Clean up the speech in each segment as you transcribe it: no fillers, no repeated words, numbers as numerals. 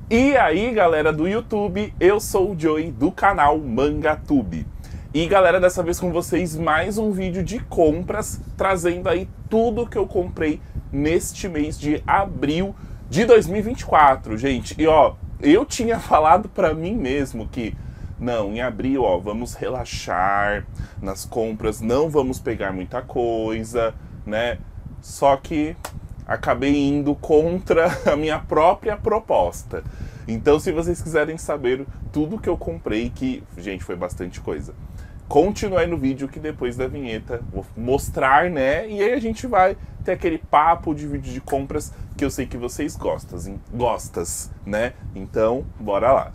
E aí, galera do YouTube, eu sou o Joey do canal MangaTube. E galera, dessa vez com vocês mais um vídeo de compras, trazendo aí tudo que eu comprei neste mês de abril de 2024, gente. E ó, eu tinha falado pra mim mesmo que não, em abril, ó, vamos relaxar nas compras, não vamos pegar muita coisa, né? Só que acabei indo contra a minha própria proposta. Então, se vocês quiserem saber tudo que eu comprei, que, gente, foi bastante coisa, continue aí no vídeo que depois da vinheta vou mostrar, né? E aí a gente vai ter aquele papo de vídeo de compras que eu sei que vocês gostam, né? Então, bora lá.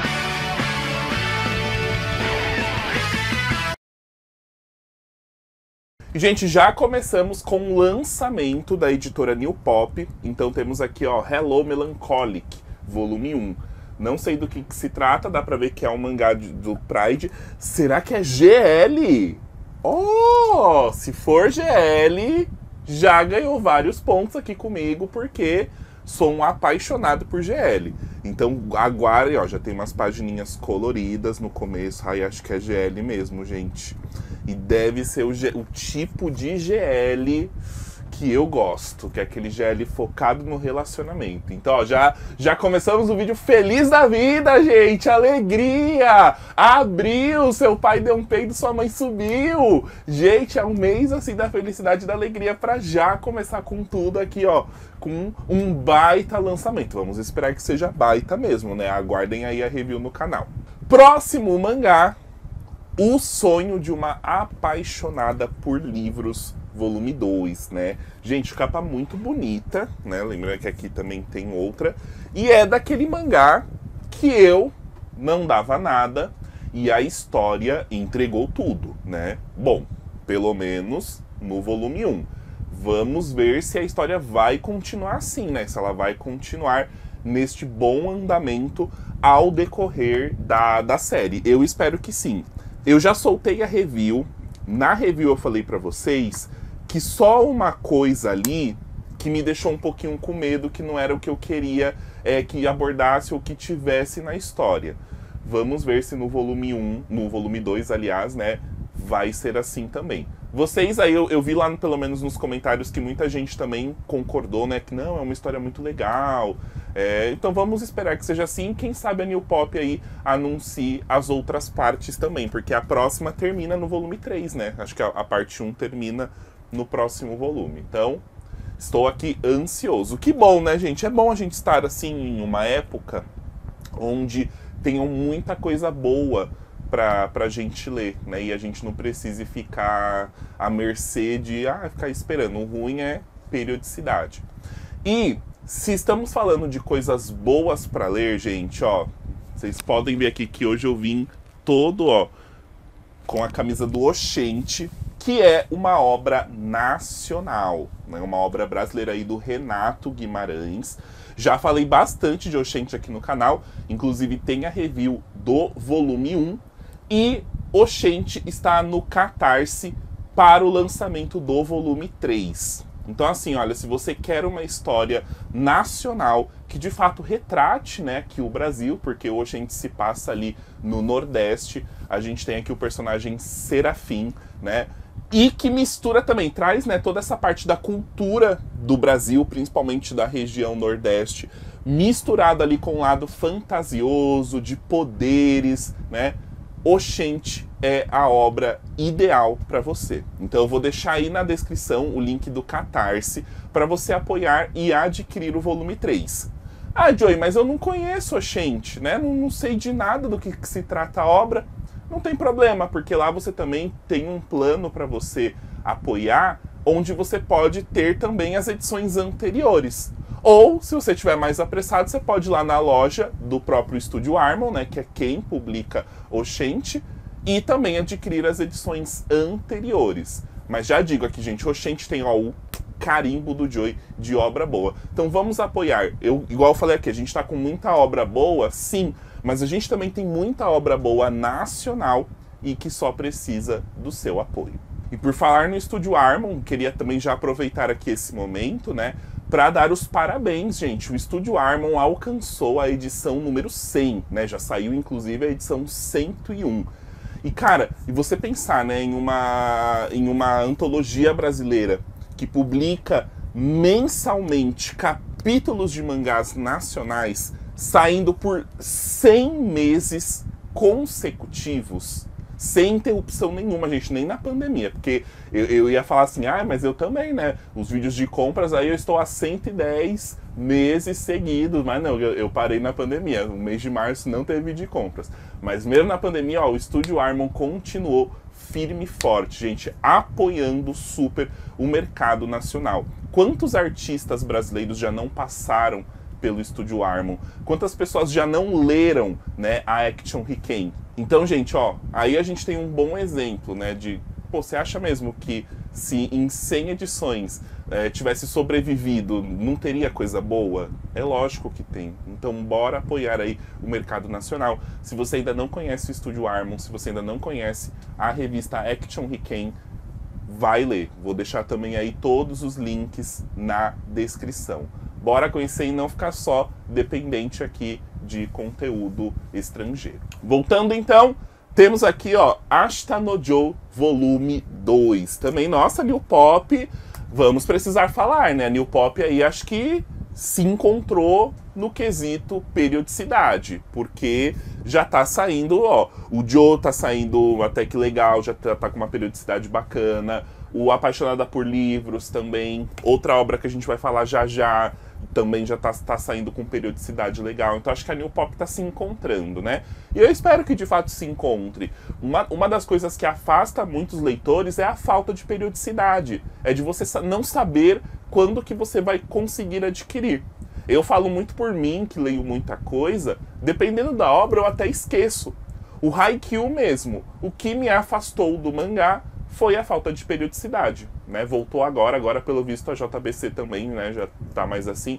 Gente, já começamos com o lançamento da editora New Pop. Então temos aqui, ó, Hello Melancholic, volume 1. Não sei do que se trata, dá pra ver que é um mangá do Pride. Será que é GL? Oh, se for GL, já ganhou vários pontos aqui comigo, porque sou um apaixonado por GL. Então aguardem, ó, já tem umas pagininhas coloridas no começo. Ai, acho que é GL mesmo, gente. E deve ser o tipo de GL que eu gosto, que é aquele GL focado no relacionamento. Então, ó, já começamos o vídeo feliz da vida, gente! Alegria! Abriu! Seu pai deu um peido, sua mãe subiu! Gente, é um mês, assim, da felicidade e da alegria pra já começar com tudo aqui, ó, com um baita lançamento. Vamos esperar que seja baita mesmo, né? Aguardem aí a review no canal. Próximo mangá, O Sonho de uma Apaixonada por Livros, volume 2, né? Gente, capa muito bonita, né? Lembrando que aqui também tem outra. E é daquele mangá que eu não dava nada e a história entregou tudo, né? Bom, pelo menos no volume 1. Vamos ver se a história vai continuar assim, né? Se ela vai continuar neste bom andamento ao decorrer da série. Eu espero que sim. Eu já soltei a review. Na review eu falei pra vocês que só uma coisa ali que me deixou um pouquinho com medo, que não era o que eu queria que abordasse ou que tivesse na história. Vamos ver se no volume 1, no volume 2, aliás, né, vai ser assim também. Vocês aí, eu vi lá pelo menos nos comentários que muita gente também concordou, né, que não, é uma história muito legal. Então vamos esperar que seja assim. Quem sabe a New Pop aí anuncie as outras partes também, porque a próxima termina no volume 3, né? Acho que a parte 1 termina no próximo volume. Então, estou aqui ansioso. Que bom, né, gente? É bom a gente estar assim em uma época onde tenham muita coisa boa pra gente ler, né? E a gente não precise ficar à mercê de ficar esperando. O ruim é periodicidade. E se estamos falando de coisas boas para ler, gente, ó, vocês podem ver aqui que hoje eu vim todo, ó, com a camisa do Oxente, que é uma obra nacional, né? Uma obra brasileira aí do Renato Guimarães. Já falei bastante de Oxente aqui no canal, inclusive tem a review do volume 1, e Oxente está no Catarse para o lançamento do volume 3. Então assim, olha, se você quer uma história nacional que de fato retrate, né, aqui o Brasil, porque hoje a gente se passa ali no Nordeste, a gente tem aqui o personagem Serafim, né, e que mistura também, traz, né, toda essa parte da cultura do Brasil, principalmente da região Nordeste, misturada ali com um lado fantasioso, de poderes, né. Oxente é a obra ideal para você. Então eu vou deixar aí na descrição o link do Catarse para você apoiar e adquirir o volume 3. Ah, Joey, mas eu não conheço Oxente, né? Não sei de nada do que se trata a obra. Não tem problema, porque lá você também tem um plano para você apoiar, onde você pode ter também as edições anteriores. Ou, se você estiver mais apressado, você pode ir lá na loja do próprio Estúdio Armon, né, que é quem publica Oxente, e também adquirir as edições anteriores. Mas já digo aqui, gente, Oxente tem, ó, o carimbo do Joey de obra boa. Então vamos apoiar. Igual eu falei aqui, a gente está com muita obra boa, sim, mas a gente também tem muita obra boa nacional e que só precisa do seu apoio. E por falar no Estúdio Armon, queria também já aproveitar aqui esse momento, né, para dar os parabéns, gente. O Estúdio Harmon alcançou a edição número 100, né? Já saiu, inclusive, a edição 101. E, cara, e você pensar, né, em uma antologia brasileira que publica mensalmente capítulos de mangás nacionais saindo por 100 meses consecutivos, sem interrupção nenhuma, gente, nem na pandemia, porque eu ia falar assim, mas eu também, né, os vídeos de compras, aí eu estou há 110 meses seguidos, mas não, eu parei na pandemia, no mês de março não teve vídeo de compras, mas mesmo na pandemia, ó, o Estúdio Harmon continuou firme e forte, gente, apoiando super o mercado nacional. Quantos artistas brasileiros já não passaram pelo Estúdio Harmon? Quantas pessoas já não leram, né, a Action Riken? Então, gente, ó, aí a gente tem um bom exemplo, né, de, pô, você acha mesmo que se em 100 edições tivesse sobrevivido, não teria coisa boa? É lógico que tem. Então, bora apoiar aí o mercado nacional. Se você ainda não conhece o Estúdio Harmon, se você ainda não conhece a revista Action Riken, vai ler. Vou deixar também aí todos os links na descrição. Bora conhecer e não ficar só dependente aqui de conteúdo estrangeiro. Voltando então, temos aqui, ó, Ashita no Joe volume 2. Também, nossa, New Pop, vamos precisar falar, né? New Pop aí acho que se encontrou no quesito periodicidade, porque já tá saindo, ó, o Joe tá saindo até que legal, já tá com uma periodicidade bacana, o Apaixonada por Livros também, outra obra que a gente vai falar já já, também já tá saindo com periodicidade legal. Então acho que a New Pop tá se encontrando, né? E eu espero que de fato se encontre. Uma das coisas que afasta muitos leitores é a falta de periodicidade. É de você não saber quando que você vai conseguir adquirir. Eu falo muito por mim, que leio muita coisa, dependendo da obra eu até esqueço. O Haikyuu mesmo, o que me afastou do mangá foi a falta de periodicidade, né? Voltou agora pelo visto a JBC também, né? Já tá mais assim.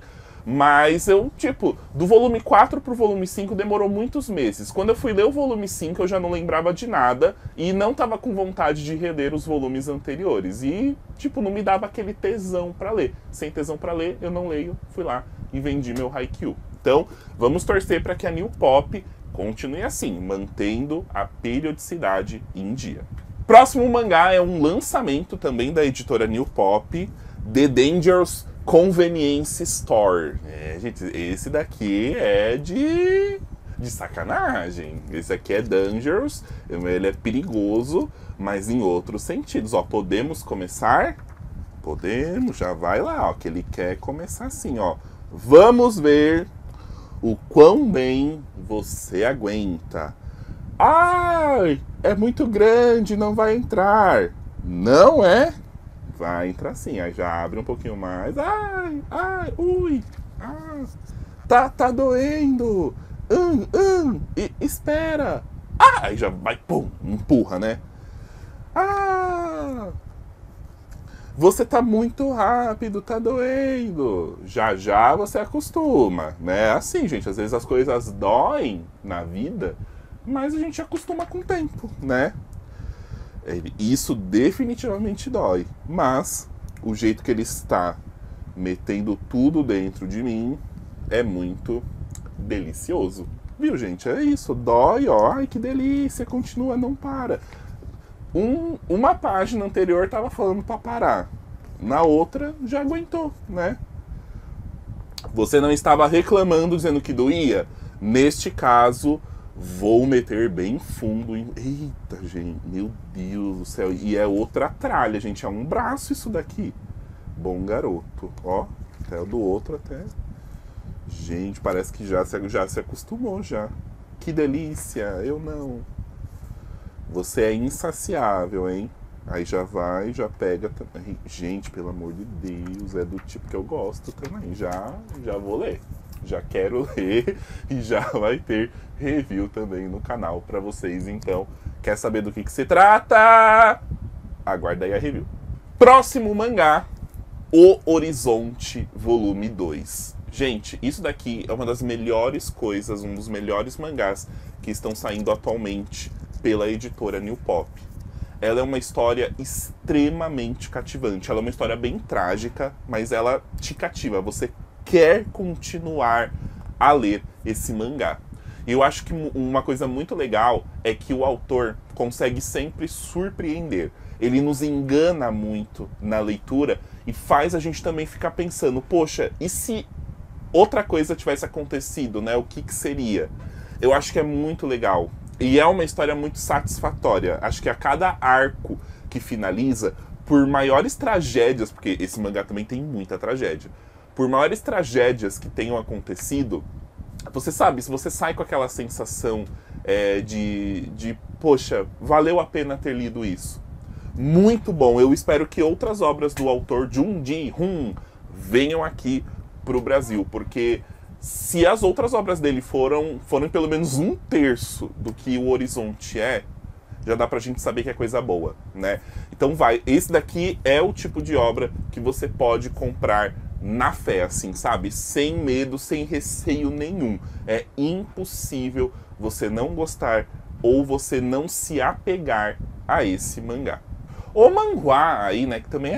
Mas eu, tipo, do volume 4 pro volume 5 demorou muitos meses. Quando eu fui ler o volume 5 eu já não lembrava de nada e não tava com vontade de reler os volumes anteriores. E, tipo, não me dava aquele tesão pra ler. Sem tesão pra ler, eu não leio, fui lá e vendi meu Haikyuu. Então, vamos torcer para que a New Pop continue assim, mantendo a periodicidade em dia. Próximo mangá é um lançamento também da editora New Pop, The Dangerous Convenience Store. Gente, esse daqui é de sacanagem. Esse aqui é Dangerous, ele é perigoso, mas em outros sentidos. Ó, podemos começar? Podemos, já vai lá, ó, que ele quer começar assim, ó. Vamos ver o quão bem você aguenta. Ai, é muito grande, não vai entrar. Não é? Vai entrar sim. Aí já abre um pouquinho mais. Ai, ui. Tá doendo. Espera. Aí já vai, pum, empurra, né? Você tá muito rápido, tá doendo. Já você acostuma, né? Assim, gente, às vezes as coisas doem na vida, mas a gente acostuma com o tempo, né? Isso definitivamente dói, mas o jeito que ele está metendo tudo dentro de mim é muito delicioso. Viu, gente? É isso, dói, ó, ai que delícia, continua, não para. Uma página anterior tava falando para parar, na outra já aguentou, né? Você não estava reclamando dizendo que doía? Neste caso, vou meter bem fundo em... Eita, gente, meu Deus do céu. E é outra tralha, gente. É um braço isso daqui. Bom garoto. Ó, até o do outro até. Gente, parece que já se acostumou já. Que delícia, eu não. Você é insaciável, hein? Aí já vai, já pega também. Gente, pelo amor de Deus, é do tipo que eu gosto também. Já vou ler. Já quero ler e já vai ter review também no canal pra vocês. Então, quer saber do que se trata? Aguarda aí a review. Próximo mangá, O Horizonte Volume 2. Gente, isso daqui é uma das melhores coisas, um dos melhores mangás que estão saindo atualmente pela editora New Pop. ela é uma história extremamente cativante. Ela é uma história bem trágica, mas ela te cativa. Você quer continuar a ler esse mangá. E eu acho que uma coisa muito legal é que o autor consegue sempre surpreender. Ele nos engana muito na leitura e faz a gente também ficar pensando, poxa, e se outra coisa tivesse acontecido, né? O que seria? Eu acho que é muito legal. E é uma história muito satisfatória. Acho que a cada arco que finaliza, por maiores tragédias, porque esse mangá também tem muita tragédia, por maiores tragédias que tenham acontecido, você sabe, se você sai com aquela sensação poxa, valeu a pena ter lido isso. Muito bom. Eu espero que outras obras do autor Jun Ji-hoon venham aqui pro Brasil, porque se as outras obras dele foram pelo menos 1/3 do que o Horizonte já dá pra gente saber que é coisa boa, né? Então esse daqui é o tipo de obra que você pode comprar na fé, assim, sabe? Sem medo, sem receio nenhum. É impossível você não gostar ou você não se apegar a esse mangá. O manhwa aí, né, que também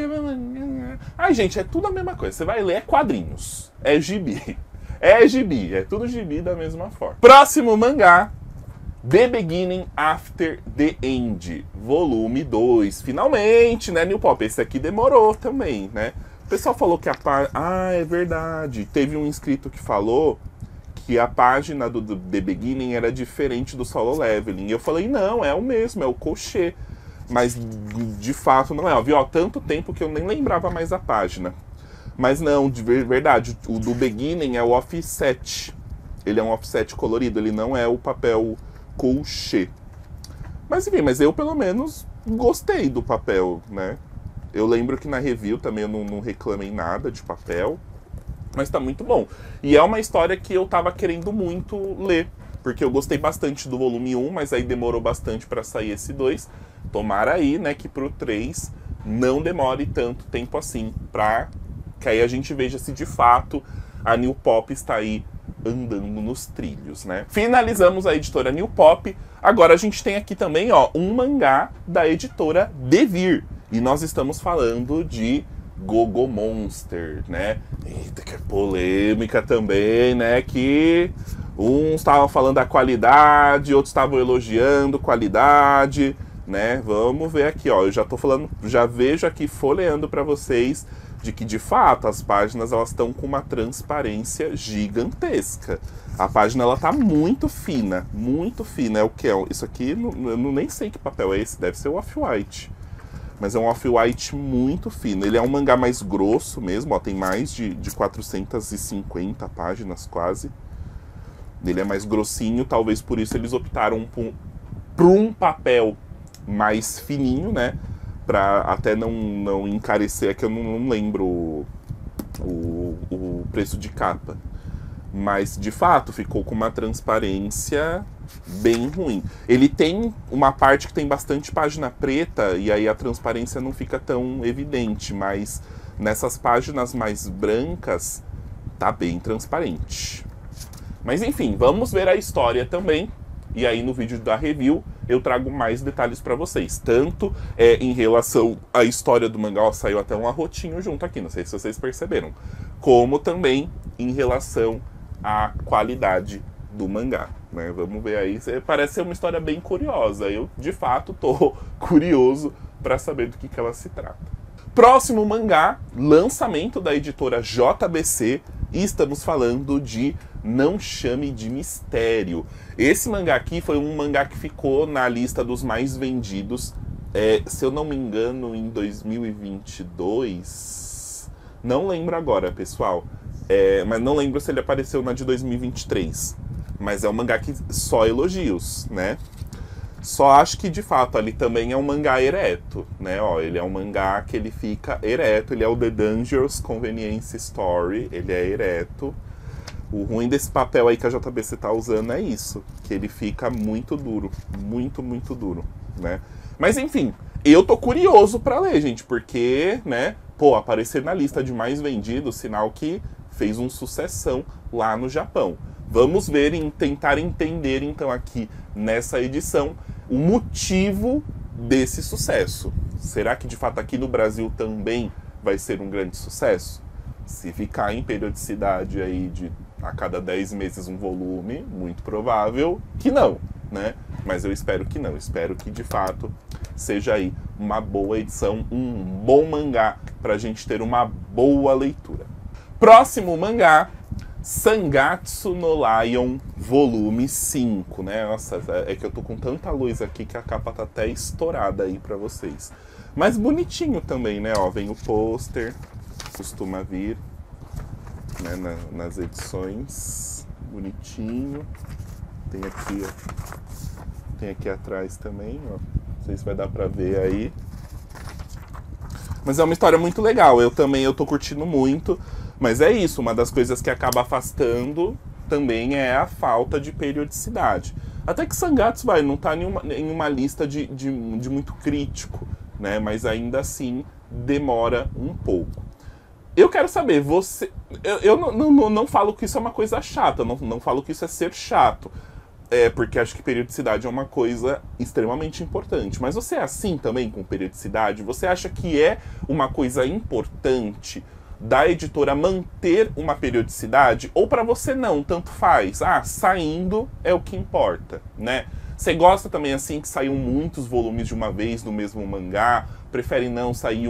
ai, gente, é tudo a mesma coisa. Você vai ler quadrinhos. É gibi. É gibi. É tudo gibi da mesma forma. Próximo mangá. The Beginning After the End. Volume 2. Finalmente, né, New Pop? Esse aqui demorou também, né? O pessoal falou que é verdade. Teve um inscrito que falou que a página do The Beginning era diferente do Solo Leveling. E eu falei, não, é o mesmo, é o Kochê. Mas, de fato, não é. Ó, viu? Há tanto tempo que eu nem lembrava mais a página. Mas não, de verdade, o do Beginning é o offset. Ele é um offset colorido, ele não é o papel Kochê. Mas, enfim, eu pelo menos gostei do papel, né? Eu lembro que na review também eu não reclamei nada de papel. Mas tá muito bom. E é uma história que eu tava querendo muito ler. Porque eu gostei bastante do volume 1, mas aí demorou bastante pra sair esse 2. Tomara aí, né, que pro 3 não demore tanto tempo assim. Pra que aí a gente veja se de fato a New Pop está aí andando nos trilhos, né? Finalizamos a editora New Pop. Agora a gente tem aqui também, ó, um mangá da editora Devir. E nós estamos falando de Gogo Monster, né? Eita, que polêmica também, né? Que uns estavam falando da qualidade, outros estavam elogiando qualidade, né? Vamos ver aqui, ó. Eu já tô falando, já vejo aqui folheando para vocês de que de fato as páginas elas estão com uma transparência gigantesca. A página ela tá muito fina, muito fina. É o que é? Isso aqui, eu nem sei que papel é esse, deve ser o Off-White. Mas é um off-white muito fino. Ele é um mangá mais grosso mesmo, ó, tem mais de 450 páginas quase. Ele é mais grossinho, talvez por isso eles optaram por um papel mais fininho, né? Pra até não encarecer, é que eu não lembro o preço de capa. Mas, de fato, ficou com uma transparência bem ruim. Ele tem uma parte que tem bastante página preta, e aí a transparência não fica tão evidente, mas nessas páginas mais brancas, tá bem transparente. Mas, enfim, vamos ver a história também. E aí, no vídeo da review, eu trago mais detalhes para vocês. Tanto em relação à história do mangá, ó, saiu até um arrotinho junto aqui, não sei se vocês perceberam. Como também em relação a qualidade do mangá, né? Vamos ver aí. Parece ser uma história bem curiosa. Eu, de fato, tô curioso para saber do que ela se trata. Próximo mangá, lançamento da editora JBC, e estamos falando de Não Chame de Mistério. Esse mangá aqui foi um mangá que ficou na lista dos mais vendidos, se eu não me engano, em 2022. Não lembro agora, pessoal. Mas não lembro se ele apareceu na de 2023. Mas é um mangá que só elogios, né? Só acho que, de fato, ali também é um mangá ereto, né? Ó, ele é um mangá que ele fica ereto. Ele é o The Dangerous Convenience Story. Ele é ereto. O ruim desse papel aí que a JBC tá usando é isso. Que ele fica muito duro. Muito, muito duro, né? Mas, enfim, eu tô curioso pra ler, gente. Porque, né? Pô, aparecer na lista de mais vendidos, sinal que fez um sucessão lá no Japão. Vamos ver e tentar entender, então, aqui nessa edição, o motivo desse sucesso. Será que de fato aqui no Brasil também vai ser um grande sucesso? Se ficar em periodicidade aí de a cada 10 meses um volume, muito provável que não, né? Mas eu espero que não, espero que de fato seja aí uma boa edição, um bom mangá pra gente ter uma boa leitura. Próximo mangá, Sangatsu no Lion, volume 5, né? Nossa, é que eu tô com tanta luz aqui que a capa tá até estourada aí pra vocês. Mas bonitinho também, né? Ó, vem o pôster, costuma vir, né, nas edições, bonitinho. Tem aqui, ó, tem aqui atrás também, ó. Não sei se vai dar pra ver aí. Mas é uma história muito legal, eu tô curtindo muito. Mas é isso, uma das coisas que acaba afastando também é a falta de periodicidade. Até que Sangatsu não tá em uma lista de muito crítico, né? Mas ainda assim demora um pouco. Eu quero saber, você... Eu não falo que isso é uma coisa chata, não falo que isso é ser chato. Porque acho que periodicidade é uma coisa extremamente importante. Mas você é assim também com periodicidade? Você acha que é uma coisa importante da editora manter uma periodicidade? Ou para você não, tanto faz? Ah, saindo é o que importa, né? Você gosta também assim que saiam muitos volumes de uma vez no mesmo mangá? Prefere não sair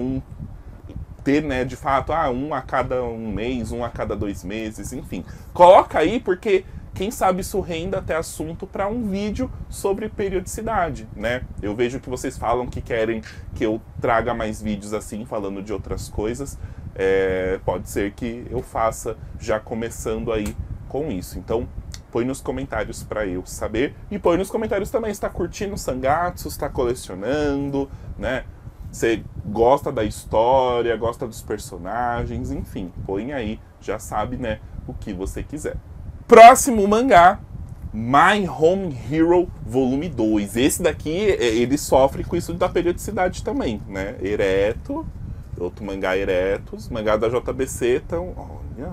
ter, né, de fato, um a cada um mês, um a cada 2 meses, enfim. Coloca aí porque quem sabe isso renda até assunto para um vídeo sobre periodicidade, né? Eu vejo que vocês falam que querem que eu traga mais vídeos assim, falando de outras coisas. Pode ser que eu faça já começando aí com isso. Então, põe nos comentários para eu saber. E põe nos comentários também se está curtindo Sangatsu, está colecionando, né? Você gosta da história, gosta dos personagens, enfim. Põe aí, já sabe, né, o que você quiser. Próximo mangá, My Home Hero Volume 2. Esse daqui, ele sofre com isso da periodicidade também, né? Ereto, outro mangá Eretos, mangá da JBC, então, olha,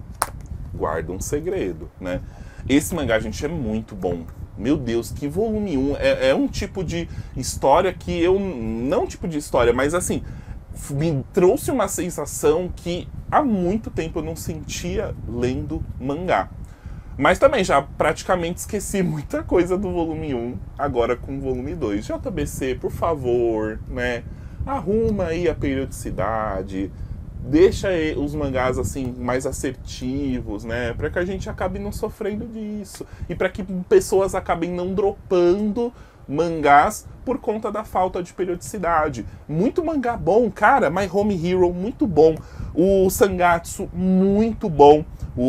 guarda um segredo, né? Esse mangá, gente, é muito bom. Meu Deus, que volume 1. É um tipo de história que eu... Não tipo de história, mas assim, me trouxe uma sensação que há muito tempo eu não sentia lendo mangá. Mas também já praticamente esqueci muita coisa do volume 1, agora com o volume 2. JBC, por favor, né? Arruma aí a periodicidade, deixa os mangás assim mais assertivos, né? Para que a gente acabe não sofrendo disso. E para que pessoas acabem não dropando mangás por conta da falta de periodicidade. Muito mangá bom, cara. My Home Hero, muito bom. O Sangatsu, muito bom.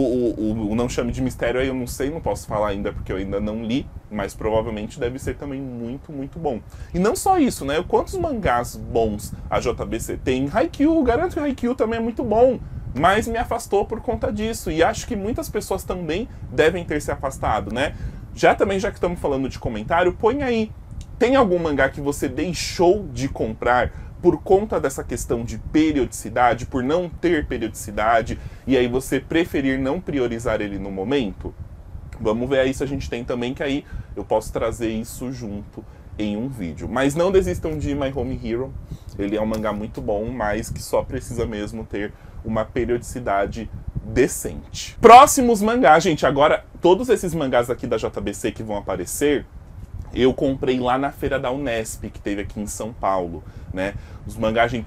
O Não Chame de Mistério aí eu não sei, não posso falar ainda porque eu ainda não li, mas provavelmente deve ser também muito, muito bom. E não só isso, né? Quantos mangás bons a JBC tem? Haikyuu, garanto que Haikyuu também é muito bom, mas me afastou por conta disso. E acho que muitas pessoas também devem ter se afastado, né? Já que estamos falando de comentário, põe aí. Tem algum mangá que você deixou de comprar por conta dessa questão de periodicidade, por não ter periodicidade, e aí você preferir não priorizar ele no momento? Vamos ver aí se a gente tem também, que aí eu posso trazer isso junto em um vídeo. Mas não desistam de My Home Hero, ele é um mangá muito bom, mas que só precisa mesmo ter uma periodicidade decente. Próximos mangás, gente, agora todos esses mangás aqui da JBC que vão aparecer, eu comprei lá na feira da Unesp, que teve aqui em São Paulo, né? Os mangás, gente,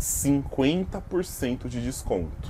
50% de desconto.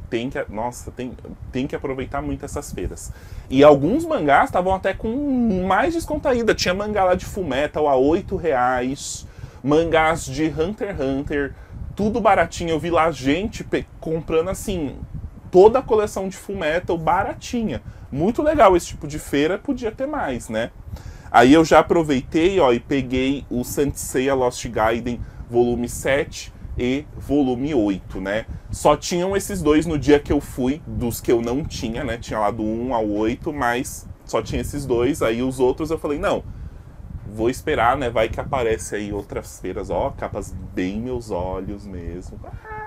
Tem que aproveitar muito essas feiras. E alguns mangás estavam até com mais desconto ainda. Tinha mangá lá de Fullmetal a R$8, mangás de Hunter x Hunter, tudo baratinho. Eu vi lá gente comprando, assim, toda a coleção de Fullmetal baratinha. Muito legal esse tipo de feira, podia ter mais, né? Aí eu já aproveitei, ó, e peguei o Saint Seiya Lost Gaiden volume 7 e volume 8, né? Só tinham esses dois no dia que eu fui, dos que eu não tinha, né? Tinha lá do 1 ao 8, mas só tinha esses dois. Aí os outros eu falei, não, vou esperar, né? Vai que aparece aí outras feiras, ó, capas bem meus olhos mesmo,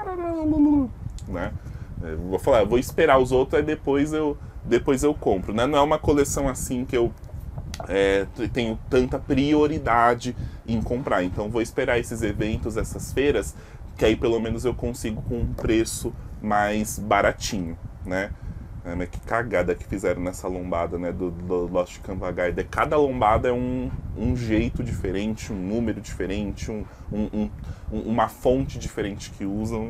né? Vou falar, vou esperar os outros, aí depois eu compro, né? Não é uma coleção assim que eu tenho tanta prioridade em comprar. Então vou esperar esses eventos, essas feiras, que aí pelo menos eu consigo com um preço mais baratinho, né? Mas que cagada que fizeram nessa lombada, né, do Lost Canva Guide. Cada lombada é um jeito diferente, um número diferente, uma fonte diferente que usam.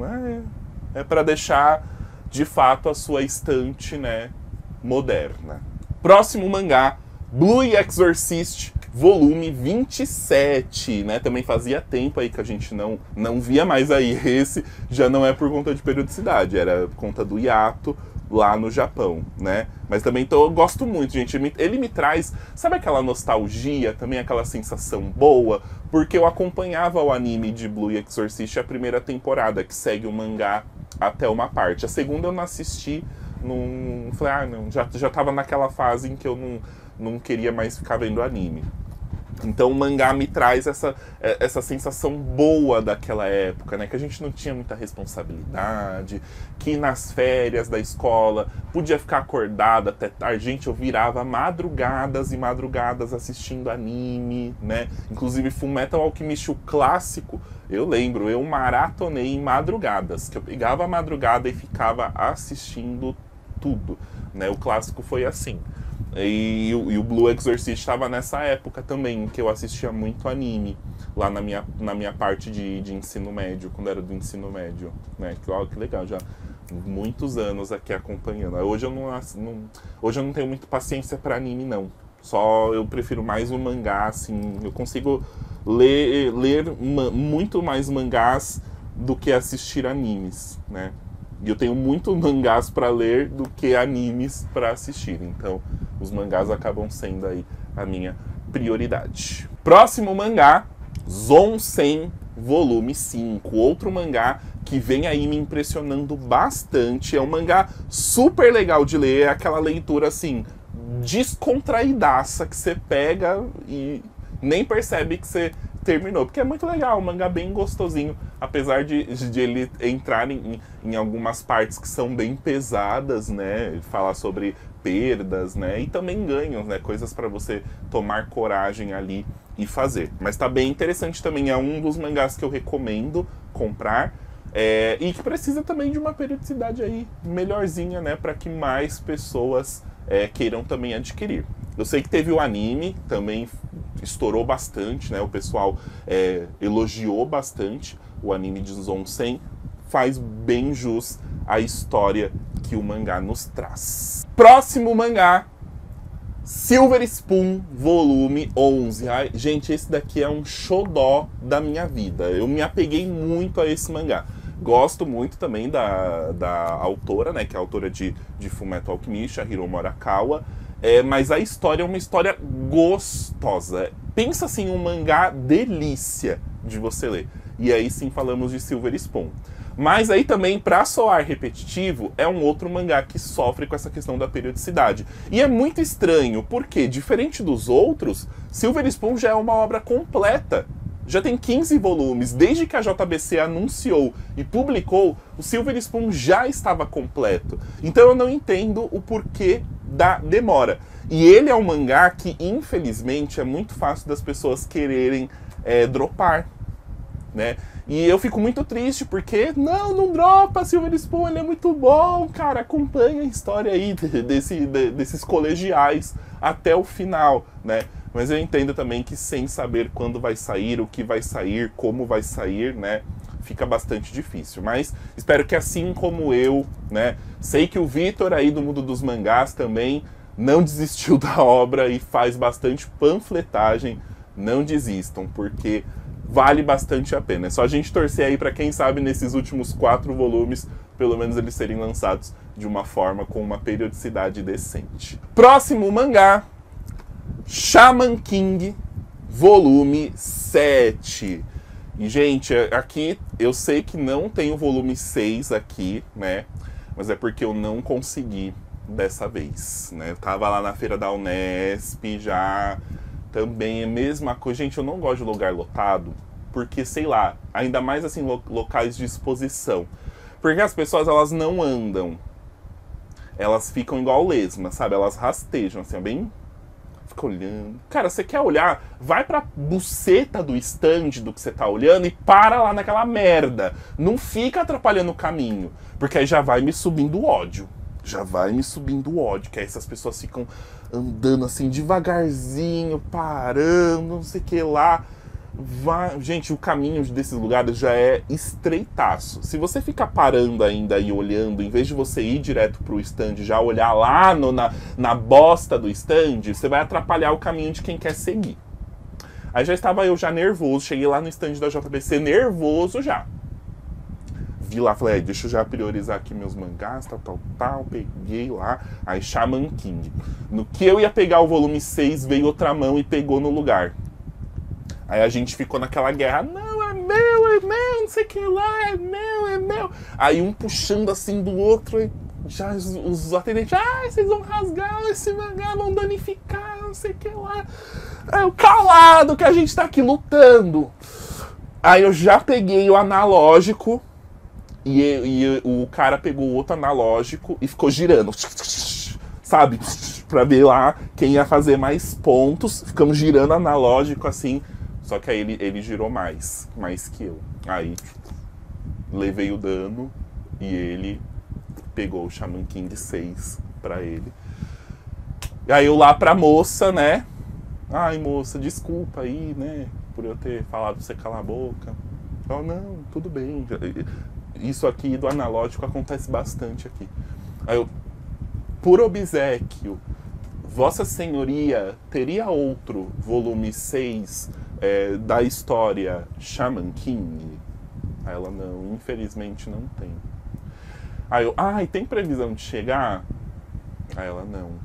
É para deixar, de fato, a sua estante, né, moderna. Próximo mangá, Blue Exorcist, volume 27, né? Também fazia tempo aí que a gente não via mais aí. Esse já não é por conta de periodicidade, era por conta do hiato lá no Japão, né? Mas também eu gosto muito, gente. Ele me traz, sabe aquela nostalgia, também aquela sensação boa? Porque eu acompanhava o anime de Blue Exorcist a primeira temporada, que segue o mangá até uma parte. A segunda eu não assisti, falei, não, já tava naquela fase em que eu não queria mais ficar vendo anime. Então o mangá me traz essa sensação boa daquela época, né? Que a gente não tinha muita responsabilidade, que nas férias da escola podia ficar acordado até tarde. Gente, eu virava madrugadas e madrugadas assistindo anime, né? Inclusive Fullmetal Alchemist, o clássico, eu lembro, eu maratonei em madrugadas, que eu pegava a madrugada e ficava assistindo tudo, né? O clássico foi assim. E o Blue Exorcist estava nessa época também, que eu assistia muito anime, lá na minha parte de ensino médio, quando era do ensino médio, né? Que legal, já muitos anos aqui acompanhando. Hoje eu não tenho muito paciência para anime, não. Só eu prefiro mais o mangá, assim, eu consigo ler muito mais mangás do que assistir animes, né? E eu tenho muito mangás para ler do que animes para assistir. Então, os mangás acabam sendo aí a minha prioridade. Próximo mangá, Zonsen, volume 5. Outro mangá que vem aí me impressionando bastante. É um mangá super legal de ler. É aquela leitura, assim, descontraidaça, que você pega e nem percebe que você terminou, porque é muito legal, um mangá bem gostosinho, apesar de ele entrar em algumas partes que são bem pesadas, né, falar sobre perdas, né, e também ganhos, né, coisas para você tomar coragem ali e fazer. Mas tá bem interessante também, é um dos mangás que eu recomendo comprar, e que precisa também de uma periodicidade aí melhorzinha, né, para que mais pessoas queiram também adquirir. Eu sei que teve o anime, também estourou bastante, né? O pessoal elogiou bastante o anime de Zonsen. Faz bem jus à história que o mangá nos traz. Próximo mangá, Silver Spoon, volume 11. Ai, gente, esse daqui é um xodó da minha vida. Eu me apeguei muito a esse mangá. Gosto muito também da autora, né? Que é a autora de Fullmetal Alchemist, a Hiromu Arakawa. Mas a história é uma história gostosa. Pensa assim, um mangá delícia de você ler. E aí sim falamos de Silver Spoon. Mas aí também, pra soar repetitivo, é um outro mangá que sofre com essa questão da periodicidade. E é muito estranho, porque, diferente dos outros, Silver Spoon já é uma obra completa. Já tem 15 volumes. Desde que a JBC anunciou e publicou, o Silver Spoon já estava completo. Então eu não entendo o porquê da demora. E ele é um mangá que, infelizmente, é muito fácil das pessoas quererem dropar, né? E eu fico muito triste porque, não dropa Silver Spoon, ele é muito bom, cara, acompanha a história aí desses colegiais até o final, né? Mas eu entendo também que sem saber quando vai sair, o que vai sair, como vai sair, né? Fica bastante difícil. Mas espero que assim como eu, né? Sei que o Vitor aí do mundo dos mangás também não desistiu da obra e faz bastante panfletagem. Não desistam, porque vale bastante a pena. É só a gente torcer aí para quem sabe nesses últimos 4 volumes, pelo menos eles serem lançados de uma forma com uma periodicidade decente. Próximo mangá, Shaman King, volume 7. E, gente, aqui eu sei que não tem o volume 6 aqui, né? Mas é porque eu não consegui dessa vez, né? Eu tava lá na feira da Unesp já, também é a mesma coisa. Gente, eu não gosto de lugar lotado, porque, sei lá, ainda mais assim, locais de exposição. Porque as pessoas, elas não andam. Elas ficam igual lesma, sabe? Elas rastejam, assim, é bem fica olhando. Cara, você quer olhar? Vai pra buceta do stand do que você tá olhando e para lá naquela merda. Não fica atrapalhando o caminho. Porque aí já vai me subindo o ódio. Já vai me subindo o ódio. Que aí essas pessoas ficam andando assim devagarzinho, parando, não sei o que lá. Gente, o caminho desses lugares já é estreitaço. Se você ficar parando ainda e olhando, em vez de você ir direto pro stand, já olhar lá na bosta do stand, você vai atrapalhar o caminho de quem quer seguir. Aí já estava eu já nervoso, cheguei lá no stand da JBC nervoso já. Vi lá, falei, deixa eu já priorizar aqui meus mangás, tal, peguei lá, aí Shaman King. No que eu ia pegar o volume 6, veio outra mão e pegou no lugar. Aí a gente ficou naquela guerra, não, é meu, não sei o que lá, é meu. Aí um puxando assim do outro, e já os atendentes, vocês vão rasgar esse mangá, vão danificar, não sei o que lá. Aí eu calado que a gente tá aqui lutando. Aí eu já peguei o analógico, e o cara pegou o outro analógico e ficou girando, sabe? Pra ver lá quem ia fazer mais pontos, ficamos girando analógico assim. Só que aí ele girou mais que eu. Aí levei o dano e ele pegou o Shaman King 6 pra ele. E aí eu lá pra moça, né? Ai, moça, desculpa aí, né? Por eu ter falado pra você calar a boca. Oh, não, tudo bem. Isso aqui do analógico acontece bastante aqui. Aí eu, por obséquio, Vossa Senhoria teria outro volume 6 da história Shaman King? Aí ela, não, infelizmente não tem. Aí eu, e tem previsão de chegar? Aí ela,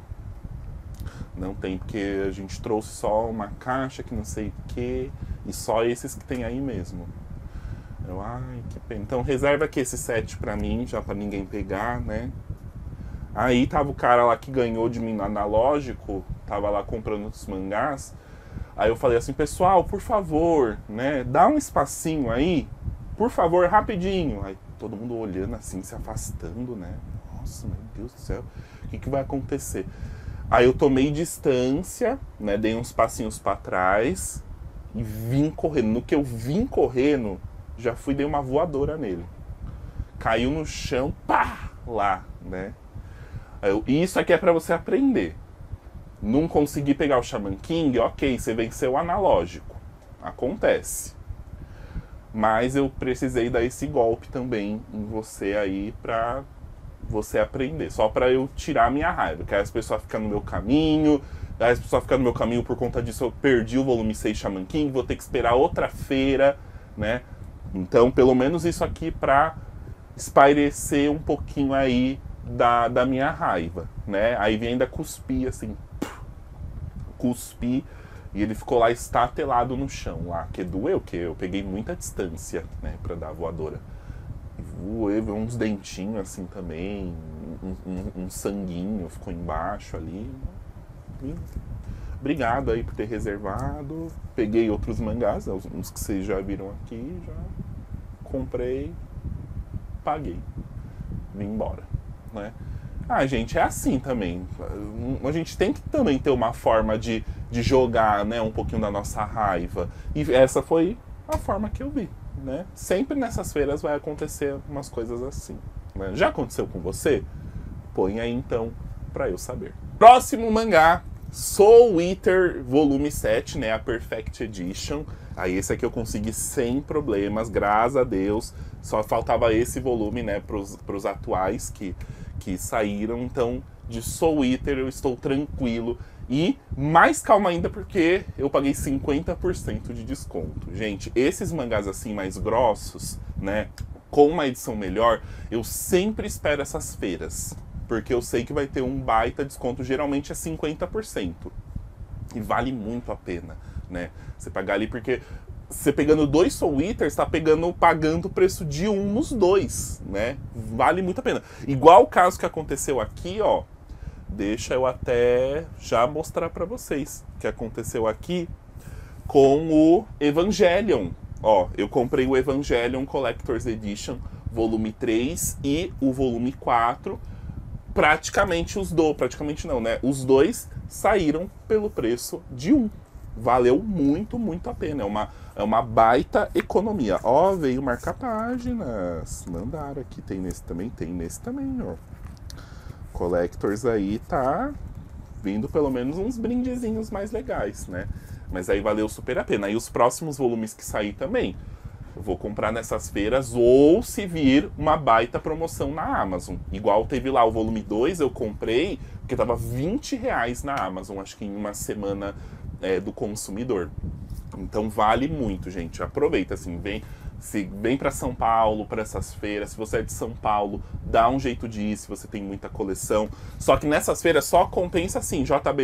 não tem, porque a gente trouxe só uma caixa que não sei o que, e só esses que tem aí mesmo. Eu, que pena. Então reserva aqui esse set pra mim, já pra ninguém pegar, né? Aí tava o cara lá que ganhou de mim no analógico, tava lá comprando os mangás. Aí eu falei assim, pessoal, por favor, né, dá um espacinho aí, por favor, rapidinho. Aí todo mundo olhando assim, se afastando, né? Nossa, meu Deus do céu, o que vai acontecer? Aí eu tomei distância, né, dei uns passinhos pra trás e vim correndo. No que eu vim correndo, já dei uma voadora nele. Caiu no chão, pá, lá, né? Isso aqui é pra você aprender. Não consegui pegar o Shaman King, ok, você venceu o analógico. Acontece. Mas eu precisei dar esse golpe também em você aí pra você aprender. Só pra eu tirar a minha raiva. Que aí as pessoas ficam no meu caminho. Aí as pessoas ficam no meu caminho por conta disso. Eu perdi o volume 6 Shaman King. Vou ter que esperar outra feira, né? Então, pelo menos isso aqui pra espairecer um pouquinho aí da minha raiva, né? Aí vem ainda cuspir, assim, cuspi, e ele ficou lá estatelado no chão, lá, que doeu, que eu peguei muita distância, né, pra dar a voadora. Voei, uns dentinhos, assim, também, um sanguinho ficou embaixo ali. E obrigado aí por ter reservado, peguei outros mangás, uns que vocês já viram aqui, já comprei, paguei, vim embora. Né? Gente, é assim também. A gente tem que também ter uma forma de jogar, né, um pouquinho da nossa raiva. E essa foi a forma que eu vi. Né? Sempre nessas feiras vai acontecer umas coisas assim. Né? Já aconteceu com você? Põe aí então pra eu saber. Próximo mangá, Soul Eater Volume 7, né, a Perfect Edition. Aí esse aqui eu consegui sem problemas, graças a Deus. Só faltava esse volume, né, pros atuais que saíram. Então, de Soul Eater eu estou tranquilo. E mais calma ainda porque eu paguei 50% de desconto. Gente, esses mangás assim mais grossos, né, com uma edição melhor, eu sempre espero essas feiras. Porque eu sei que vai ter um baita desconto, geralmente é 50%. E vale muito a pena, né? Você pagar ali, porque você pegando 2 Soul Eaters, tá pagando o preço de um nos dois, né? Vale muito a pena. Igual o caso que aconteceu aqui, ó. Deixa eu até já mostrar pra vocês o que aconteceu aqui com o Evangelion. Ó, eu comprei o Evangelion Collector's Edition, volume 3 e o volume 4. praticamente praticamente não, né? Os dois saíram pelo preço de um. Valeu muito, muito a pena. É uma baita economia. Ó, veio marcar páginas. Mandaram aqui. Tem nesse também, ó. Collectors aí tá vindo pelo menos uns brindezinhos mais legais, né? Mas aí valeu super a pena. E os próximos volumes que sair também, eu vou comprar nessas feiras ou se vir uma baita promoção na Amazon. Igual teve lá o volume 2, eu comprei, porque tava R$20 na Amazon, acho que em uma semana do consumidor. Então vale muito, gente. Aproveita, assim, vem para São Paulo, para essas feiras. Se você é de São Paulo, dá um jeito de ir, se você tem muita coleção. Só que nessas feiras só compensa, assim,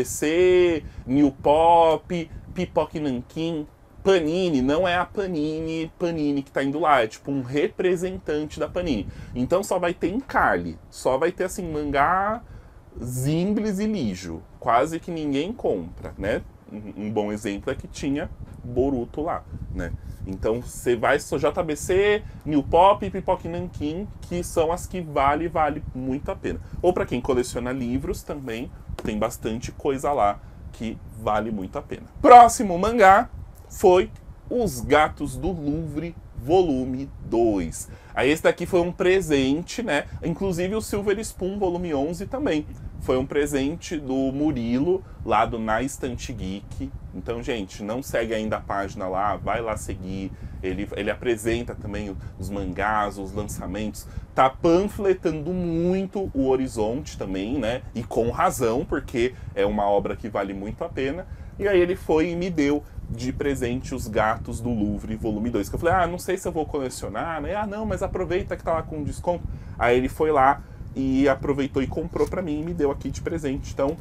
JBC, New Pop, Pipoca e Nanquim. Panini não é a Panini que tá indo lá, é tipo um representante da Panini. Então só vai ter encalhe, só vai ter assim, mangá, Zimblis e Lijo. Quase que ninguém compra, né? Um bom exemplo é que tinha Boruto lá, né? Então você vai só JBC, New Pop e Pipoca e Nanquim, que são as que vale muito a pena. Ou para quem coleciona livros também, tem bastante coisa lá que vale muito a pena. Próximo mangá foi Os Gatos do Louvre, volume 2. Aí esse daqui foi um presente, né? Inclusive o Silver Spoon, volume 11 também. Foi um presente do Murilo, lá do Na Estante Geek. Então, gente, não segue ainda a página lá, vai lá seguir. Ele apresenta também os mangás, os lançamentos. Tá panfletando muito o Horizonte também, né? E com razão, porque é uma obra que vale muito a pena. E aí ele foi e me deu de presente Os Gatos do Louvre, volume 2. Que eu falei, não sei se eu vou colecionar, né? Não, mas aproveita que tá lá com desconto. Aí ele foi lá e aproveitou e comprou pra mim e me deu aqui de presente. Então,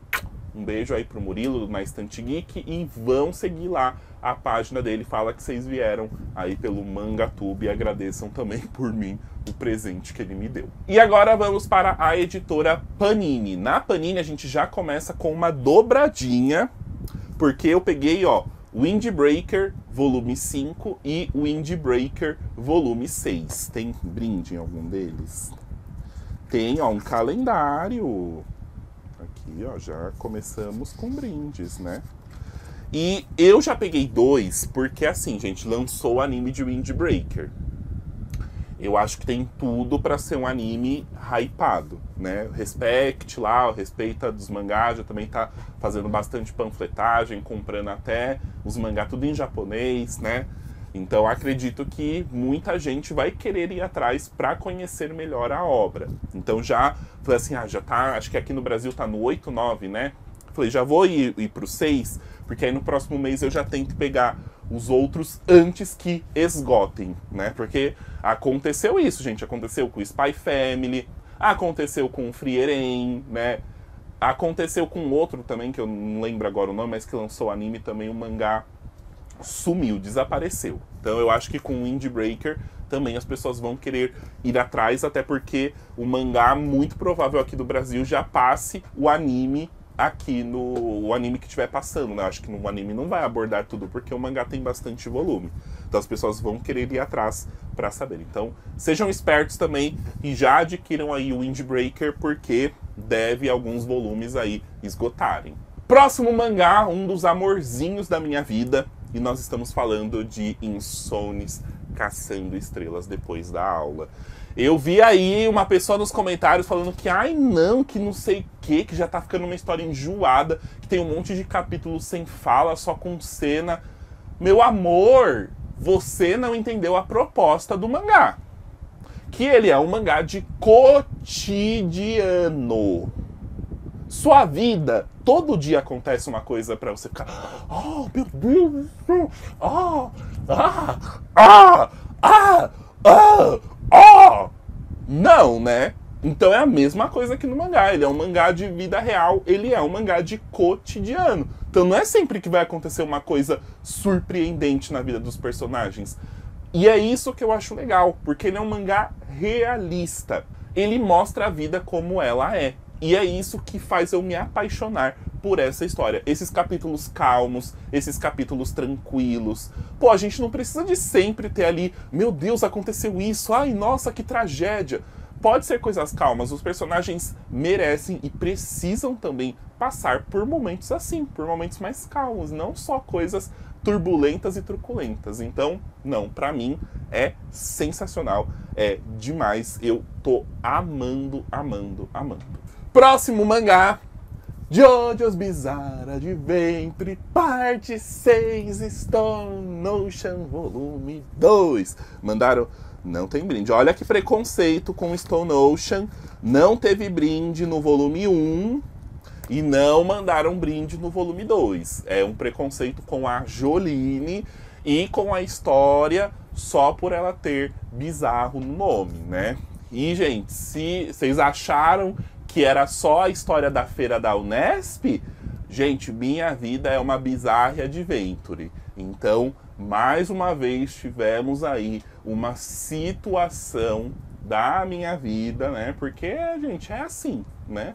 um beijo aí pro Murilo, Na Estante Geek, e vão seguir lá a página dele. Fala que vocês vieram aí pelo Mangatube e agradeçam também por mim o presente que ele me deu. E agora vamos para a editora Panini. Na Panini a gente já começa com uma dobradinha, porque eu peguei, ó, Windbreaker volume 5 e Windbreaker volume 6. Tem brinde em algum deles? Tem, ó, um calendário. Aqui, ó, já começamos com brindes, né? E eu já peguei 2, porque assim, gente, lançou o anime de Windbreaker. Eu acho que tem tudo pra ser um anime hypado, né? Respect lá, o Respeita dos mangás, já também tá fazendo bastante panfletagem, comprando até os mangás tudo em japonês, né? Então acredito que muita gente vai querer ir atrás para conhecer melhor a obra. Então já falei assim, já tá, acho que aqui no Brasil tá no 8, 9, né? Falei, já vou ir pro 6, porque aí no próximo mês eu já tento pegar os outros antes que esgotem, né? Porque aconteceu isso, gente. Aconteceu com o Spy Family, aconteceu com o Frieren, né? Aconteceu com outro também, que eu não lembro agora o nome, mas que lançou anime também, o mangá sumiu, desapareceu. Então eu acho que com o Windbreaker também as pessoas vão querer ir atrás, até porque o mangá, muito provável aqui do Brasil, já passe o anime aqui o anime que estiver passando, né? Acho que no anime não vai abordar tudo, porque o mangá tem bastante volume. Então as pessoas vão querer ir atrás para saber. Então sejam espertos também e já adquiram aí o Windbreaker, porque deve alguns volumes aí esgotarem. Próximo mangá, um dos amorzinhos da minha vida, e nós estamos falando de Insones Caçando Estrelas Depois da Aula. Eu vi aí uma pessoa nos comentários falando que, que não sei o que já tá ficando uma história enjoada, que tem um monte de capítulos sem fala, só com cena. Meu amor, você não entendeu a proposta do mangá. Que ele é um mangá de cotidiano. Sua vida, todo dia acontece uma coisa pra você ficar, oh, meu Deus do céu, não, né? Então é a mesma coisa que no mangá. Ele é um mangá de vida real, ele é um mangá de cotidiano. Então não é sempre que vai acontecer uma coisa surpreendente na vida dos personagens. E é isso que eu acho legal, porque ele é um mangá realista. Ele mostra a vida como ela é. E é isso que faz eu me apaixonar por essa história. Esses capítulos calmos, esses capítulos tranquilos. Pô, a gente não precisa de sempre ter ali, meu Deus, aconteceu isso, ai, nossa, que tragédia. pode ser coisas calmas, os personagens merecem e precisam também passar por momentos assim, por momentos mais calmos, não só coisas turbulentas e truculentas. Então, não, pra mim é sensacional, é demais, eu tô amando, amando, amando. Próximo mangá, JoJo's Bizarre Adventure, parte 6, Stone Ocean, volume 2. Mandaram, não tem brinde. Olha que preconceito com Stone Ocean, não teve brinde no volume 1 e não mandaram brinde no volume 2. É um preconceito com a Jolyne e com a história só por ela ter bizarro no nome, né? E, gente, se vocês acharam que era só a história da feira da Unesp, gente, minha vida é uma Bizarre Adventure. Então, mais uma vez, tivemos aí uma situação da minha vida, né? Porque, gente, é assim, né?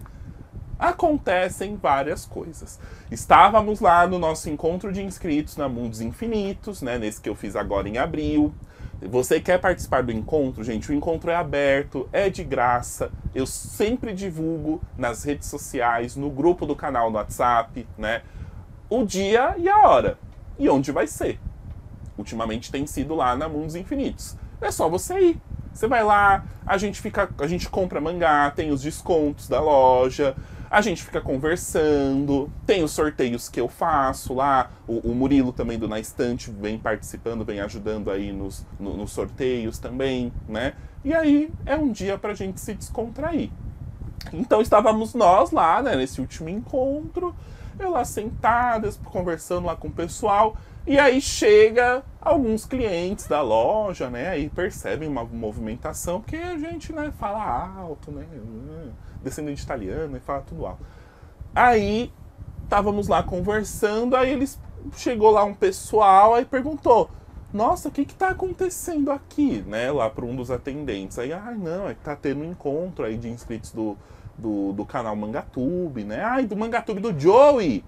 Acontecem várias coisas. Estávamos lá no nosso encontro de inscritos na Mundos Infinitos, né? Nesse que eu fiz agora em abril. Você quer participar do encontro? Gente, o encontro é aberto, é de graça. Eu sempre divulgo nas redes sociais, no grupo do canal no WhatsApp, né? O dia e a hora. E onde vai ser. Ultimamente tem sido lá na Mundos Infinitos. É só você ir. Você vai lá, a gente compra mangá, tem os descontos da loja, a gente fica conversando, tem os sorteios que eu faço lá, o Murilo também do Na Estante vem participando, vem ajudando aí nos sorteios também, né? E aí é um dia pra gente se descontrair. Então estávamos nós lá, né, nesse último encontro, eu lá sentada, conversando lá com o pessoal, e aí chega alguns clientes da loja, né, aí percebem uma movimentação, porque a gente, né, fala alto, né, descendente italiano, e fala tudo alto. Aí, estávamos lá conversando, aí chegou lá um pessoal, aí perguntou, nossa, o que tá acontecendo aqui, né, lá para um dos atendentes. Aí, não, é que tá tendo um encontro aí de inscritos do canal Mangatube, né, do Mangatube do Joey.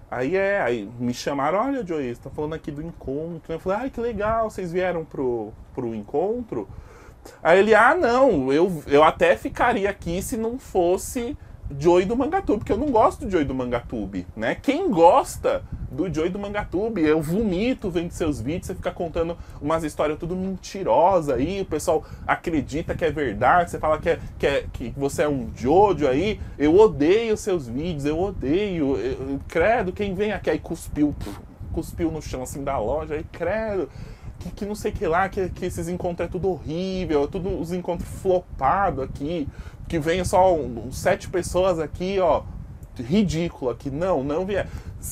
Aí me chamaram, olha, Joey, você tá falando aqui do encontro. Eu falei, que legal, vocês vieram pro encontro? Aí ele, não, eu até ficaria aqui se não fosse Joey do Mangatube, porque eu não gosto do Joey do Mangatube, né? Quem gosta do Joey do Mangatube, eu vomito vendo seus vídeos, você fica contando umas histórias tudo mentirosas aí, o pessoal acredita que é verdade, você fala que você é um Jojo aí, eu odeio seus vídeos, eu odeio, credo, quem vem aqui, aí cuspiu no chão assim da loja, aí credo, que não sei o que lá, que esses encontros é tudo horrível, tudo os encontros flopados aqui, que vem só 7 pessoas aqui, ó, ridículo aqui, não vier.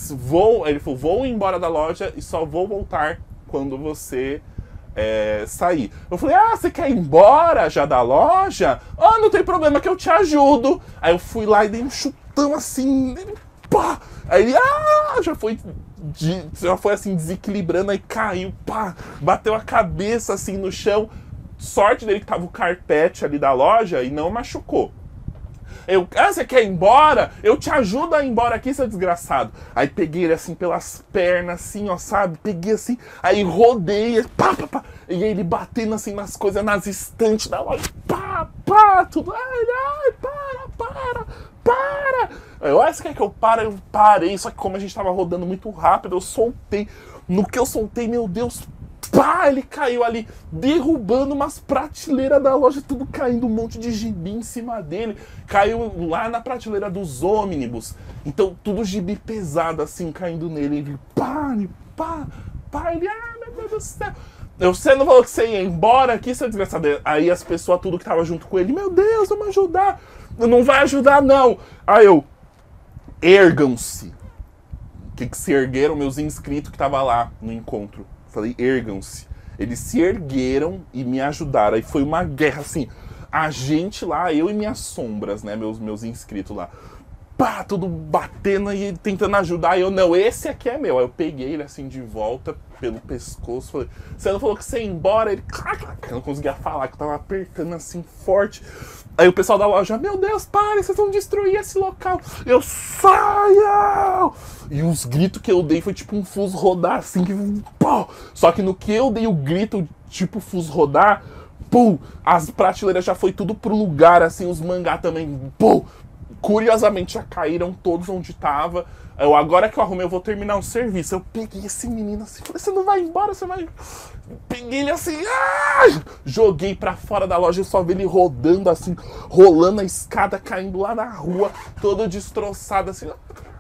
Ele falou, vou embora da loja e só vou voltar quando você sair. Eu falei, você quer ir embora já da loja? Não tem problema que eu te ajudo. Aí eu fui lá e dei um chutão assim, pá! Aí ele, já foi assim, desequilibrando, aí caiu, pá! Bateu a cabeça assim no chão. Sorte dele que tava o carpete ali da loja e não machucou. Você quer ir embora? Eu te ajudo a ir embora aqui, seu desgraçado. Aí peguei ele assim pelas pernas, assim, ó, sabe? Peguei assim, aí rodei, pá. E ele batendo assim nas coisas, nas estantes da loja, pá, tudo. Ai, para. Você quer que eu pare? Eu parei, só que como a gente tava rodando muito rápido, eu soltei. No que eu soltei, meu Deus, pá, ele caiu ali, derrubando umas prateleiras da loja, tudo caindo, um monte de gibi em cima dele. Caiu lá na prateleira dos ônibus. Então, tudo gibi pesado, assim, caindo nele. Ele, pá, ele, meu Deus do céu. Você não falou que você ia embora aqui, seu desgraçado? Aí as pessoas, tudo que tava junto com ele, meu Deus, vamos ajudar. Não vai ajudar, não. Aí ergam-se. Que se ergueram meus inscritos que tava lá no encontro. Falei, ergam-se. Eles se ergueram e me ajudaram. Aí foi uma guerra, assim. A gente lá, eu e minhas sombras, né? Meus inscritos lá. Pá, tudo batendo e tentando ajudar. E eu, não, esse aqui é meu. Aí eu peguei ele assim de volta pelo pescoço. Falei, você não falou que você ia embora? Ele, eu não conseguia falar, que eu tava apertando assim forte. Aí o pessoal da loja, meu Deus, pare, vocês vão destruir esse local. Eu, saia! E os gritos que eu dei foi tipo um fuso rodar, assim, que pô! Só que no que eu dei o grito, tipo fuso rodar, pum, as prateleiras já foi tudo pro lugar, assim, os mangá também, pum, curiosamente já caíram todos onde tava. Agora que eu arrumei, eu vou terminar o serviço. Eu peguei esse menino assim, falei, você não vai embora, você vai... Peguei ele assim, joguei pra fora da loja, eu só vi ele rodando assim, rolando a escada, caindo lá na rua, todo destroçado assim.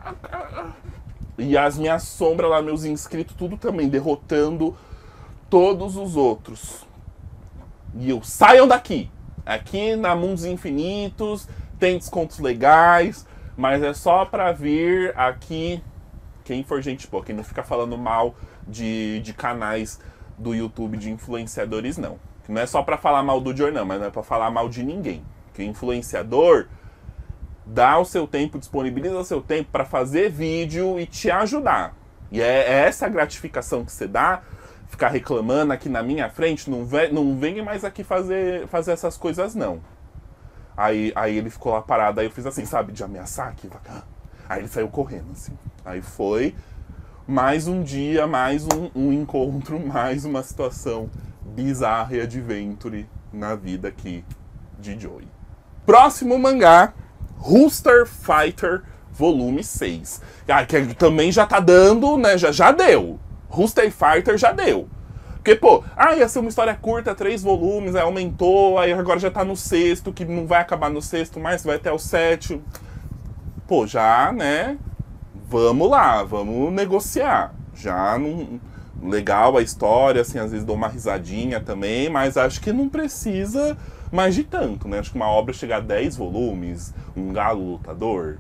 E as minhas sombras lá, meus inscritos, tudo também, derrotando todos os outros. E eu, saiam daqui! Aqui na Mundos Infinitos tem descontos legais, mas é só pra vir aqui quem for gente boa, quem não fica falando mal de canais do YouTube de influenciadores, não. Não é só pra falar mal do Joy, não, mas não é pra falar mal de ninguém. Porque influenciador dá o seu tempo, disponibiliza o seu tempo pra fazer vídeo e te ajudar. E é essa gratificação que você dá, ficar reclamando aqui na minha frente, não venha mais aqui fazer essas coisas, não. Aí ele ficou lá parado, aí eu fiz assim, sabe, de ameaçar aqui. Aí ele saiu correndo, assim. Aí foi mais um dia, mais um encontro, mais uma situação bizarra e adventure na vida aqui de Joy. Próximo mangá, Rooster Fighter Volume 6. Que também já tá dando, né, já deu. Rooster Fighter já deu. Porque, pô, ia ser uma história curta, 3 volumes, aí aumentou, aí agora já tá no 6º, que não vai acabar no 6º, mas vai até o 7º. Pô, já, né, vamos lá, vamos negociar. Já não... Legal a história, assim, às vezes dou uma risadinha também, mas acho que não precisa mais de tanto, né? Acho que uma obra chegar a 10 volumes, um galo lutador,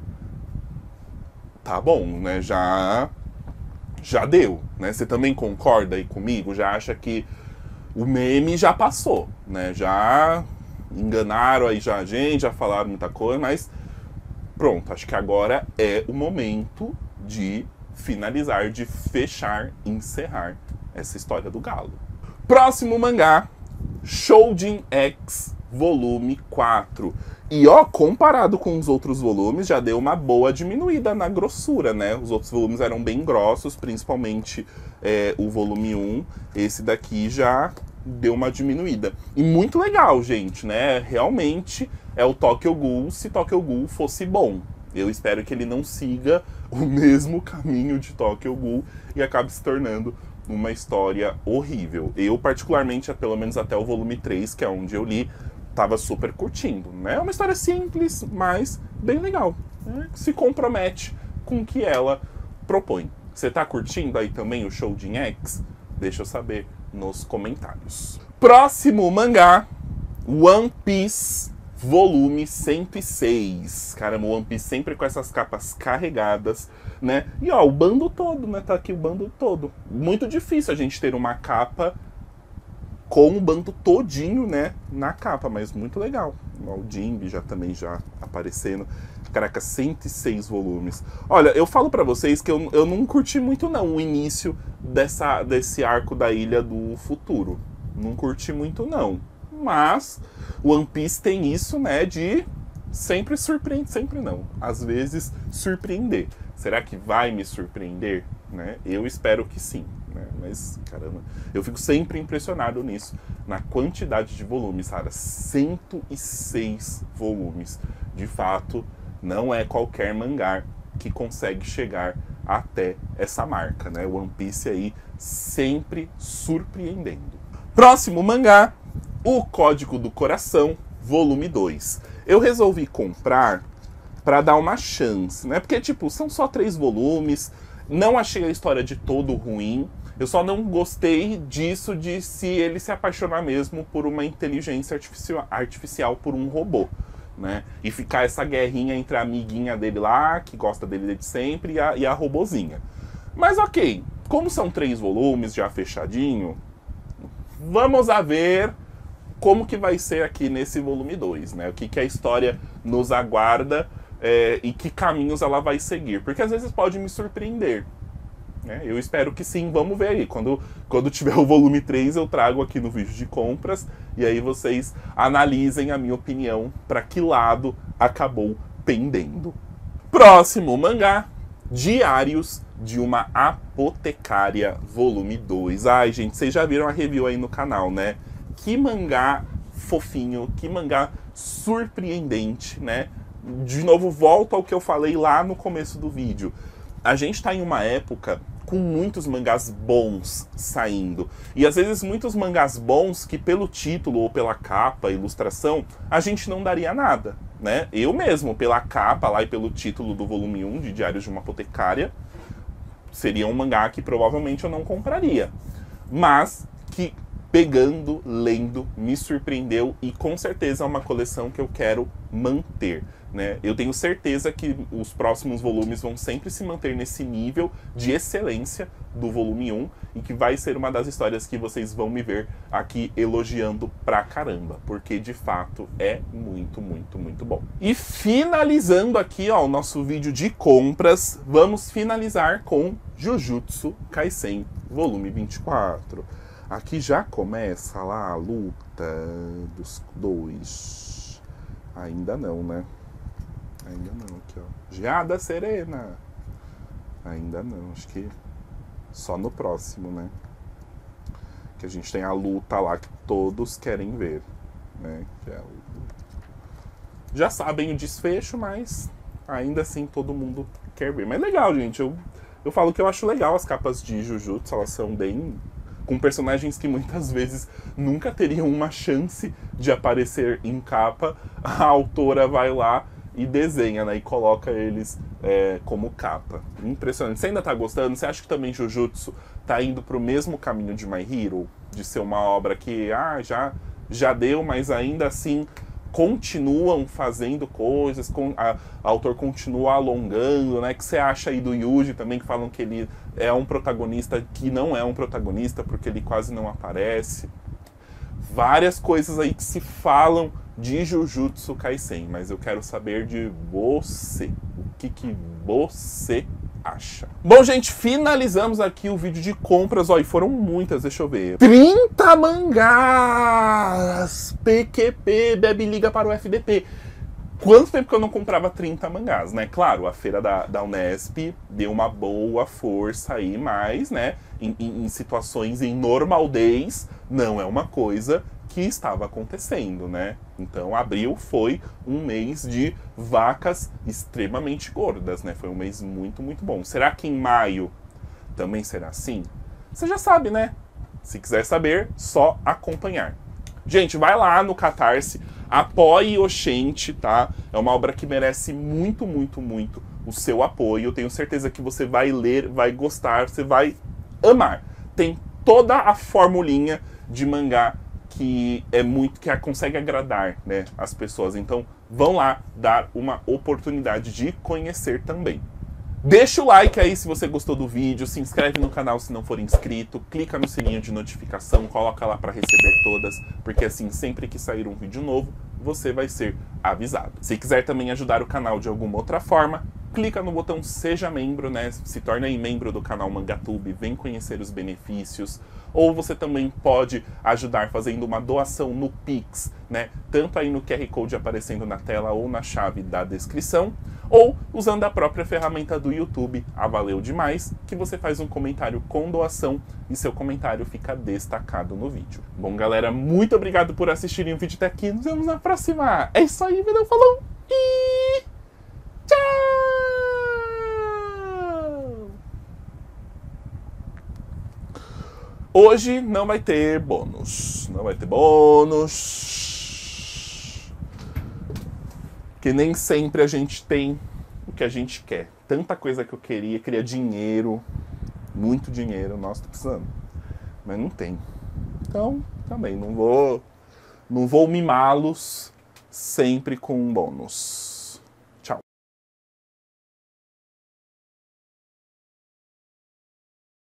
tá bom, né? Já deu, né? Você também concorda aí comigo? Já acha que o meme já passou, né? Já enganaram aí já a gente, já falaram muita coisa, mas pronto, acho que agora é o momento de finalizar, de fechar, encerrar essa história do galo. Próximo mangá, Shojin X Volume 4. E ó, comparado com os outros volumes, já deu uma boa diminuída na grossura, né? Os outros volumes eram bem grossos, principalmente o volume 1. Esse daqui já deu uma diminuída. E muito legal, gente, né? Realmente é o Tokyo Ghoul se Tokyo Ghoul fosse bom. Eu espero que ele não siga o mesmo caminho de Tokyo Ghoul e acabe se tornando uma história horrível. Eu, particularmente, pelo menos até o volume 3, que é onde eu li, tava super curtindo, né? É uma história simples, mas bem legal, né? Se compromete com o que ela propõe. Você tá curtindo aí também o Shojin X? Deixa eu saber nos comentários. Próximo mangá, One Piece Volume 106. Caramba, o One Piece sempre com essas capas carregadas, né? E ó, o bando todo, né? Tá aqui o bando todo. Muito difícil a gente ter uma capa com o bando todinho, né, na capa, mas muito legal. O Jinbe também já aparecendo. Caraca, 106 volumes. Olha, eu falo pra vocês que eu não curti muito não o início desse arco da Ilha do Futuro. Não curti muito não. Mas o One Piece tem isso, né, de sempre surpreender, sempre não. Às vezes surpreender. Será que vai me surpreender? Né? Eu espero que sim. Mas, caramba, eu fico sempre impressionado nisso, na quantidade de volumes, cara. 106 volumes. De fato, não é qualquer mangá que consegue chegar até essa marca, né? One Piece aí sempre surpreendendo. Próximo mangá, O Código do Coração, volume 2. Eu resolvi comprar pra dar uma chance, né? Porque, tipo, são só 3 volumes, não achei a história de todo ruim. Eu só não gostei disso, de se ele se apaixonar mesmo por uma inteligência artificial, por um robô, né? E ficar essa guerrinha entre a amiguinha dele lá, que gosta dele desde sempre, e a robozinha. Mas ok, como são 3 volumes já fechadinho, vamos a ver como que vai ser aqui nesse volume 2, né? O que a história nos aguarda e que caminhos ela vai seguir. Porque às vezes pode me surpreender. Eu espero que sim, vamos ver aí. Quando tiver o volume 3, eu trago aqui no vídeo de compras, e aí vocês analisem a minha opinião para que lado acabou pendendo. Próximo mangá, Diários de uma Apotecária, volume 2. Ai, gente, vocês já viram a review aí no canal, né? Que mangá fofinho, que mangá surpreendente, né? De novo, volto ao que eu falei lá no começo do vídeo. A gente tá em uma época com muitos mangás bons saindo. E às vezes muitos mangás bons que pelo título ou pela capa, ilustração, a gente não daria nada, né? Eu mesmo, pela capa lá e pelo título do volume 1 de Diários de uma Apotecária, seria um mangá que provavelmente eu não compraria. Mas que pegando, lendo, me surpreendeu e com certeza é uma coleção que eu quero manter, né? Eu tenho certeza que os próximos volumes vão sempre se manter nesse nível de excelência do volume 1 e que vai ser uma das histórias que vocês vão me ver aqui elogiando pra caramba, porque de fato é muito, muito, muito bom. E finalizando aqui, ó, o nosso vídeo de compras, vamos finalizar com Jujutsu Kaisen volume 24. Aqui já começa lá a luta dos dois. Ainda não, né? Ainda não, aqui ó. Geada Serena. Ainda não, acho que só no próximo, né? Que a gente tem a luta lá que todos querem ver, né? Que é já sabem o desfecho, mas ainda assim todo mundo quer ver. Mas é legal, gente. Eu falo que eu acho legal as capas de Jujutsu, elas são bem... com personagens que muitas vezes nunca teriam uma chance de aparecer em capa, a autora vai lá e desenha, né, e coloca eles como capa. Impressionante. Você ainda tá gostando? Você acha que também Jujutsu tá indo pro mesmo caminho de My Hero? De ser uma obra que já deu, mas ainda assim continuam fazendo coisas, a autor continua alongando, né? Que você acha aí do Yuji também, que falam que ele é um protagonista que não é um protagonista, porque ele quase não aparece. Várias coisas aí que se falam de Jujutsu Kaisen, mas eu quero saber de você. O que você acha? Bom, gente, finalizamos aqui o vídeo de compras. Ó, e foram muitas, deixa eu ver. 30 mangás! PQP, Bebe Liga para o FDP. Quanto tempo que eu não comprava 30 mangás, né? Claro, a feira da Unesp deu uma boa força aí, mas, né, em situações em normal days, não é uma coisa que estava acontecendo, né? Então, abril foi um mês de vacas extremamente gordas, né? Foi um mês muito, muito bom. Será que em maio também será assim? Você já sabe, né? Se quiser saber, só acompanhar. Gente, vai lá no Catarse, apoie Oxente, tá? É uma obra que merece muito, muito, muito o seu apoio. Eu tenho certeza que você vai ler, vai gostar, você vai amar. Tem toda a formulinha de mangá que consegue agradar, né, as pessoas. Então, vão lá dar uma oportunidade de conhecer também. Deixa o like aí se você gostou do vídeo, se inscreve no canal se não for inscrito, clica no sininho de notificação, coloca lá para receber todas, porque assim, sempre que sair um vídeo novo, você vai ser avisado. Se quiser também ajudar o canal de alguma outra forma, clica no botão Seja Membro, né? Se torna aí membro do canal Mangatube, vem conhecer os benefícios. Ou você também pode ajudar fazendo uma doação no Pix, né? Tanto aí no QR Code aparecendo na tela ou na chave da descrição, ou usando a própria ferramenta do YouTube, a Valeu Demais, que você faz um comentário com doação e seu comentário fica destacado no vídeo. Bom, galera, muito obrigado por assistirem o vídeo até aqui. Nos vemos na próxima. É isso aí, valeu, falou e tchau! Hoje não vai ter bônus. Não vai ter bônus. Que nem sempre a gente tem o que a gente quer. Tanta coisa que eu queria dinheiro, muito dinheiro, nossa, tô precisando. Mas não tem. Então, também não vou mimá-los sempre com bônus.